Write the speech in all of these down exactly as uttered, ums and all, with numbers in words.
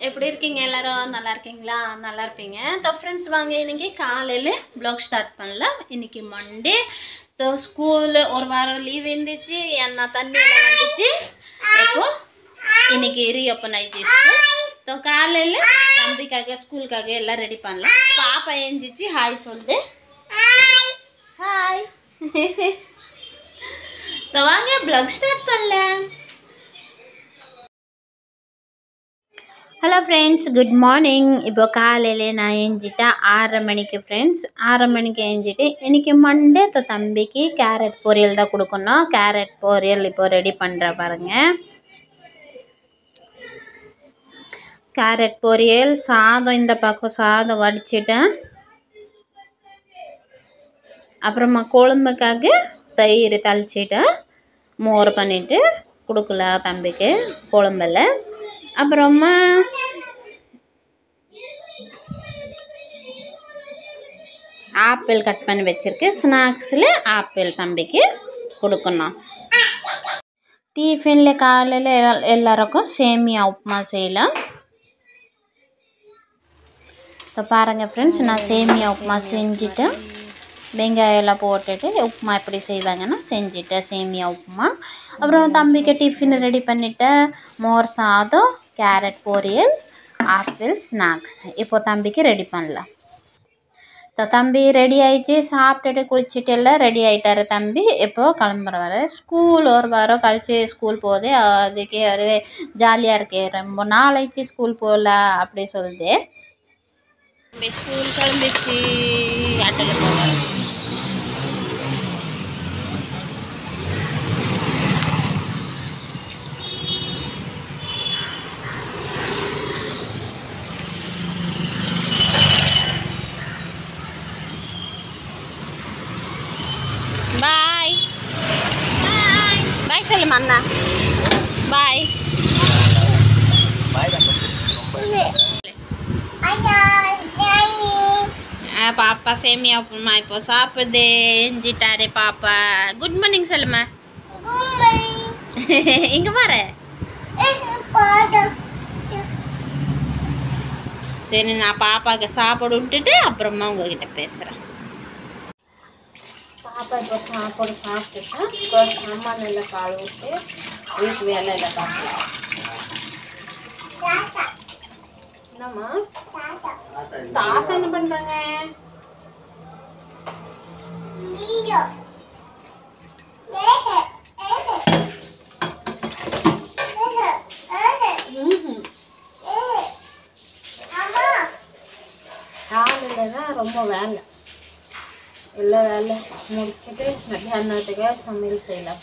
எப்படி இருக்கீங்க எல்லாரும்? நல்லா இருக்கீங்களா? நல்லா இருப்பீங்க. ஸோ ஃப்ரெண்ட்ஸ் வாங்க இன்னைக்கு காலையில் ப்ளாக் ஸ்டார்ட் பண்ணலாம். இன்னைக்கு மண்டே. ஸோ ஸ்கூலு ஒரு வாரம் லீவ் இருந்துச்சு, என்ன தண்ணியெல்லாம் வந்துச்சு. இப்போ இன்னைக்கு ரீஓப்பன் ஆயிடுச்சு. ஸோ காலையில் தம்பிக்காக ஸ்கூலுக்காக எல்லாம் ரெடி பண்ணலாம். பாப்பா எழுந்திரிச்சு ஹாய் சொல்லுது. ஹாய். ஸோ வாங்க ப்ளாக் ஸ்டார்ட் பண்ணலாம். Hello friends, good morning. இப்போ காலையில் நான் எழுந்திட்டேன் ஆறரை மணிக்கு ஃப்ரெண்ட்ஸ். ஆறரை மணிக்கு எழுந்திட்டு இன்றைக்கி மண்டே. ஸோ தம்பிக்கு கேரட் பொரியல் தான் கொடுக்கணும். கேரட் பொரியல் இப்போ ரெடி பண்ணுற பாருங்கள். கேரட் பொரியல், சாதம் இந்த பக்கம் சாதம் வடிச்சிட்டேன். அப்புறமா குழம்புக்காக தயிர் தளிச்சிட்டேன். மோர் பண்ணிவிட்டு கொடுக்கல தம்பிக்கு குழம்புல. அப்புறமா ஆப்பிள் கட் பண்ணி வச்சுருக்கேன். ஸ்நாக்ஸில் ஆப்பிள் தம்பிக்கு கொடுக்கணும். டிஃபனில் காலையில் எல்லாருக்கும் சேமியா உப்புமா செய்யலாம். இப்போ பாருங்கள் ஃப்ரெண்ட்ஸ், நான் சேமியா உப்புமா செஞ்சுட்டேன். வெங்காயம் எல்லாம் போட்டுட்டு உப்புமா எப்படி செய்வாங்கன்னா செஞ்சுட்டேன் சேமியா உப்புமா. அப்புறம் தம்பிக்கு டிஃபின் ரெடி பண்ணிவிட்டேன். மோர் சாதம், கேரட் பொரியல், ஆப்பிள் ஸ்நாக்ஸ் இப்போ தம்பிக்கு ரெடி பண்ணலாம். ஸோ தம்பி ரெடி ஆகிடுச்சு. சாப்பிட்டுட்டு குளிச்சுட்டு எல்லாம் ரெடி ஆகிட்டாரு தம்பி. இப்போது கிளம்புறவாரு. ஸ்கூல் ஒரு வாரம் கழிச்சு ஸ்கூல் போகுது. அதுக்கே ஒரு ஜாலியாக இருக்கு. ரொம்ப நாளைக்கு ஸ்கூல் போகல அப்படி சொல்லுது. ஸ்கூல் கிளம்பிச்சு. ஆட்டோவில் போவார். பாய் பாய் பாய் சொல்லுமா அண்ணா. பாய் பாப்பா சேமியா உப்புமா இப்போ சாப்பிடுது. எஞ்சிட்டாரு பாப்பா. குட் மார்னிங் சொல்லுமா. இங்க பாரு. சரி, நான் பாப்பாவுக்கு சாப்பாடு விட்டுட்டு அப்புறமா உங்ககிட்ட பேசுகிறேன். பாப்பா இப்போ சாப்பாடு சாப்பிட்டுட்டேன். இப்போ சாமான் எல்லாம் கழுவிட்டு வீட்டு வேலை எல்லாம் பார்க்கலாம். என்னம்மா தாத்தா என்ன பண்றாங்க? காலையில் தான் ரொம்ப வேலை. எல்லா வேலை முடிச்சுட்டு மத்தியானத்துக்கு சமையல் செய்யலாம்.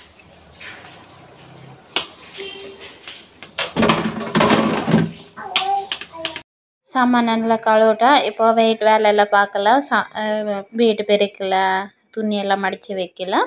சாமான் நல்லா கழுவிட்டா இப்போ வெயிட் வேலை எல்லாம் பார்க்கலாம். சா வீட்டு பெருக்கலாம், துணியெல்லாம் மடித்து வைக்கலாம்.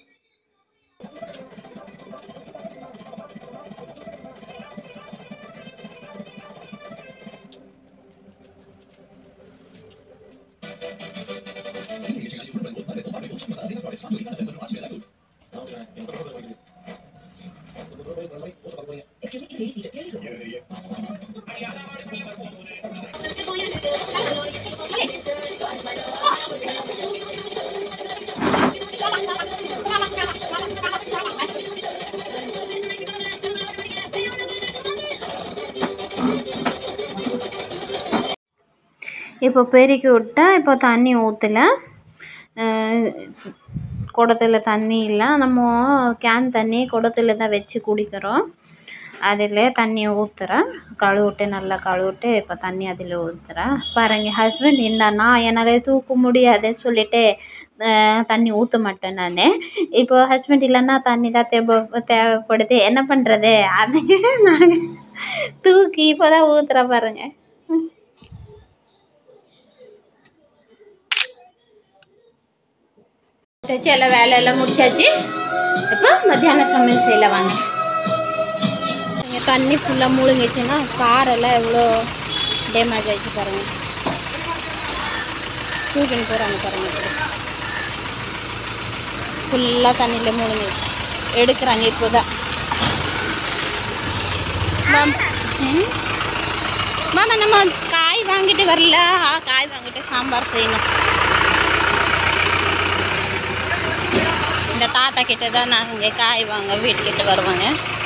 இப்போ பெருக்கி விட்டா இப்போ தண்ணி ஊற்றல. குடத்துல தண்ணி இல்லை. நம்ம கேன் தண்ணி குடத்துல தான் வச்சு குடிக்கிறோம். அதில் தண்ணி ஊற்றுறேன். கழுவிட்டு நல்லா கழுவிட்டு இப்போ தண்ணி அதில் ஊற்றுறேன். பாருங்கள், ஹஸ்பண்ட் என்னன்னா என்னால் தூக்க முடியாது சொல்லிட்டு தண்ணி ஊற்ற மாட்டேன் நான். இப்போ ஹஸ்பண்ட் இல்லைன்னா தண்ணி தான் தேவை தேவைப்படுது. என்ன பண்ணுறது? அதுக்கு நாங்கள் தூக்கி இப்போ தான் ஊற்றுறேன் பாருங்கள். எல்லாம் வேலையெல்லாம் முடிச்சாச்சு. இப்போ மத்தியானம் சமையல் செய்யல வாங்க. நீங்கள் தண்ணி ஃபுல்லாக மூழ்கிச்சுன்னா காரெல்லாம் எவ்வளோ டேமேஜ் ஆகிடுச்சு பாருங்கள். தூக்கின்னு போகிறாங்க பாருங்கள். ஃபுல்லாக தண்ணியில் மூழ்கிடுச்சு. எடுக்கிறாங்க இப்போ தான். மாமா நம்ம காய் வாங்கிட்டு வரல, காய் வாங்கிட்டு சாம்பார் செய்யணும். இந்த தாத்தா கிட்ட தான் நாங்கள் காய் வாங்க வீட்டுக்கிட்ட வருவாங்க.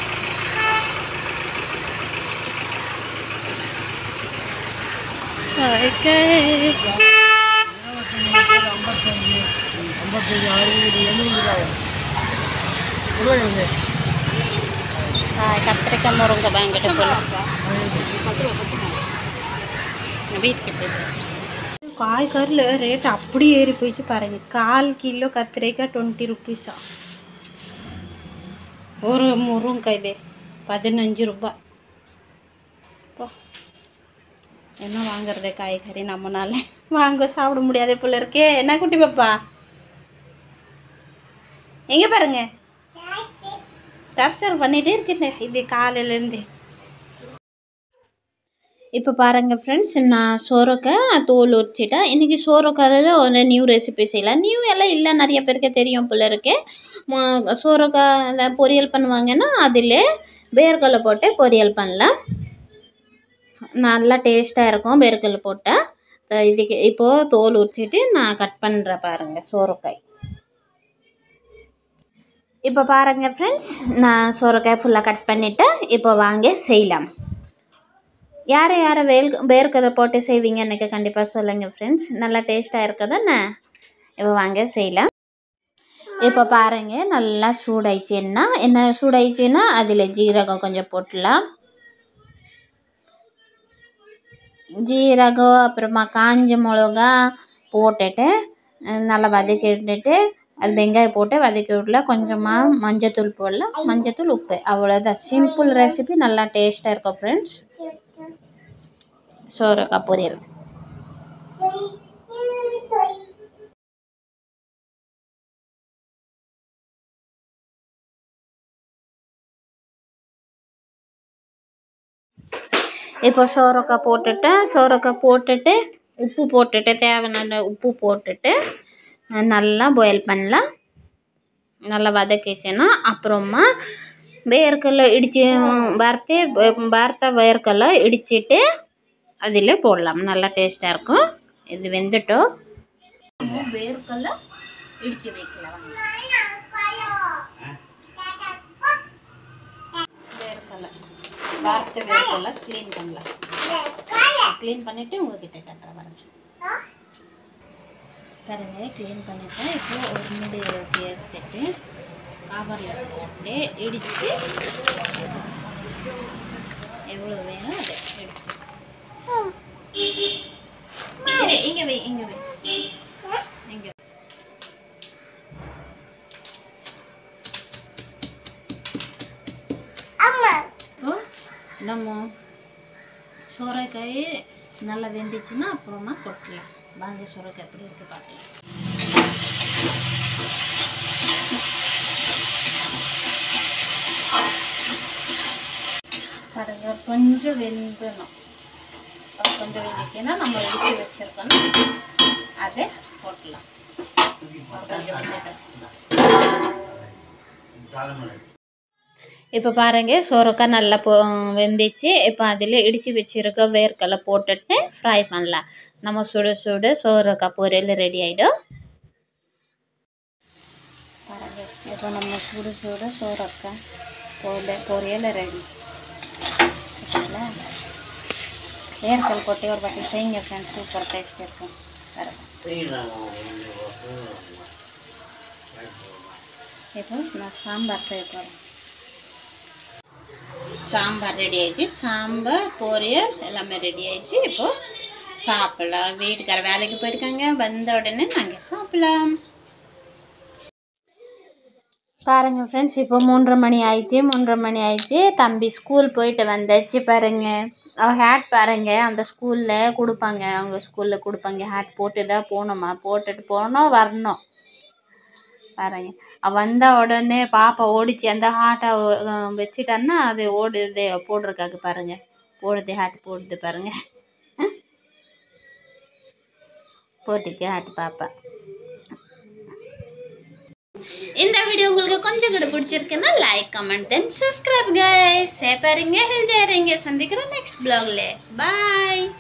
கத்திரிக்காய் முருங்கை வாங்கிட்டு போகலாம். வீட்டுக்கிட்ட காய்கறியில் ரேட் அப்படி ஏறி போயிடுச்சு பாருங்க. கால் கிலோ கத்திரிக்காய் டுவெண்ட்டி ருபீஸா, ஒரு முருங்கைதே பதினஞ்சு ரூபாய். என்ன வாங்குறது காய்கறி நம்மனால வாங்க சாப்பிட முடியாத போல இருக்கே. என்ன குட்டி பாப்பா எங்கே பாருங்க டார்ச்சர் பண்ணிகிட்டே இருக்கேன் இது காலையிலேருந்து. இப்போ பாருங்கள் ஃப்ரெண்ட்ஸ், நான் சோரக்காய் தோல் உரிச்சிட்டேன். இன்றைக்கி சோரக்காயில் ஒரு நியூ ரெசிபி செய்யலாம். நியூ எல்லாம் இல்லை, நிறைய பேருக்கு தெரியும் போல இருக்கு. சோரக்காயில் பொரியல் பண்ணுவாங்கன்னா அதில் வேர்க்கடலை போட்டு பொரியல் பண்ணலாம். நல்லா டேஸ்ட்டாக இருக்கும் வேர்க்கடலை போட்டால். இதுக்கு இப்போது தோல் உரிச்சிட்டு நான் கட் பண்ணுறேன் பாருங்கள் சோரக்காய். இப்போ பாருங்கள் ஃப்ரெண்ட்ஸ், நான் சோரக்காய் ஃபுல்லாக கட் பண்ணிவிட்டேன். இப்போ வாங்க செய்யலாம். யார் யாரை வேல் வேர்க்கடலை போட்டு செய்வீங்க எனக்கு கண்டிப்பாக சொல்லுங்கள் ஃப்ரெண்ட்ஸ். நல்லா டேஸ்ட்டாக இருக்குதானே. இப்போ வாங்க செய்யலாம். இப்போ பாருங்கள் நல்லா சூடாயிடுச்சுன்னா என்ன சூடாயிடுச்சுன்னா அதில் ஜீரகம் கொஞ்சம் போட்டுடலாம். ஜீரகம் அப்புறமா காஞ்ச மிளகா போட்டுட்டு நல்லா வதக்கி விட்டுட்டு அது வெங்காயம் போட்டு வதக்கி விடல. கொஞ்சமாக மஞ்சத்தூள் போடலாம், மஞ்சத்தூள் உப்பு, அவ்வளோதான். சிம்பிள் ரெசிபி, நல்லா டேஸ்ட்டாக இருக்கும் ஃப்ரெண்ட்ஸ் சோரக்காய் பொரியல். இப்போ சோரக்காய் போட்டுட்டு சோரக்காய் போட்டுட்டு உப்பு போட்டுட்டு தேவையான உப்பு போட்டுட்டு நல்லா பாயில் பண்ணலாம். நல்லா வதக்கிச்சுன்னா அப்புறமா வேர்க்கடலை இடித்து வறுத்து வறுத்த வேர்க்கடலை இடிச்சிட்டு அதில் போடலாம். நல்லா டேஸ்ட்டாக இருக்கும். இது வெந்துட்டோம். வேர்க்கடலை இடித்து வைக்கலாம். வேர்க்கடலை வறுத்த வேர்க்கடலை க்ளீன் பண்ணலாம். க்ளீன் பண்ணிவிட்டு உங்கள்கிட்ட கட்டுறேன் பாருங்க. பாருங்க க்ளீன் பண்ணிவிட்டேன். இப்போ ஒரு மூடி எடுத்துட்டு கவரில் போட்டு இடித்து எவ்வளோ வேணும் அதை இடிச்சு இங்கே வை இங்கே வை இங்கே நம்ம சோரைக்காய் நல்லா வெந்துச்சுன்னா அப்புறமா கொட்டலாம். வாங்க சோரைக்காய் எப்படி இருக்கு பார்க்கலாம். பாருங்க கொஞ்சம் வெந்தணும். கொஞ்சம் வெந்துச்சுன்னா நம்ம இடிச்சு வச்சிருக்கோம் அதை போட்டலாம். இப்போ பாருங்கள் சோரக்காய் நல்லா போ வெந்துச்சு. இப்போ அதில் இடித்து வச்சுருக்க வேர்க்கடலை போட்டுட்டு ஃப்ரை பண்ணலாம். நம்ம சுட சுட சோரக்காய் பொரியல் ரெடி ஆகிடும். பாருங்கள் இப்போ நம்ம சுட சுட சோரக்காய் பொரியல் பொரியல் ரெடி. வேர்க்கடலை போட்டு ஒரு பட்டி செய்யுங்க ஃப்ரெண்ட்ஸ், சூப்பர் டேஸ்ட் இருக்கும். இப்போ நான் சாம்பார் செய்ய போகிறேன். சாம்பார் ரெடி ஆயிடுச்சு. சாம்பார் பொரியல் எல்லாமே ரெடி ஆயிடுச்சு. இப்போ சாப்பிடலாம். வீட்டுக்கார வேலைக்கு போயிருக்காங்க, வந்த உடனே நாங்கள் சாப்பிடலாம். பாருங்க ஃப்ரெண்ட்ஸ், இப்போ மூன்றரை மணி ஆயிடுச்சு. மூன்றரை மணி ஆயிடுச்சு. தம்பி ஸ்கூல் போயிட்டு வந்தாச்சு. பாருங்க அவள் ஹேட் பாருங்க அந்த ஸ்கூலில் கொடுப்பாங்க. அவங்க ஸ்கூலில் கொடுப்பாங்க. ஹேட் போட்டு தான் போகணுமா, போட்டுட்டு போகணும் வரணும். பாருங்க அவள் வந்த உடனே பாப்பா ஓடிச்சு. அந்த ஹாட்டை வச்சுட்டான்னா அது ஓடுது போடுறதுக்காக. பாருங்க போடுது, ஹாட் போடுது பாருங்க. போட்டுச்சு ஹாட் பாப்பா. இந்த வீடியோ உங்களுக்கு கொஞ்சம் கூட பிடிச்சிருக்குன்னா like, comment, then subscribe guys. பாருங்க ஹெல்தியா இருங்க. சந்திக்கிறோம் நெக்ஸ்ட் ப்ளாகில். பாய்.